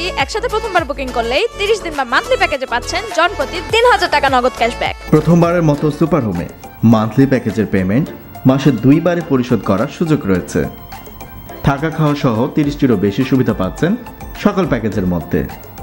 একসাথে প্রথমবার বুকিং করলেই 30 দিন বা মান্থলি প্যাকেজে পাচ্ছেন জনপ্রতি 3000 টাকা নগদ ক্যাশব্যাক। প্রথমবারের মতো সুপার হোমে মান্থলি প্যাকেজের পেমেন্ট মাসে 2 বারে পরিশোধ করার সুযোগ রয়েছে। থাকা খাওয়া সহ 30টিরও বেশি সুবিধা পাচ্ছেন সকল প্যাকেজের মধ্যে।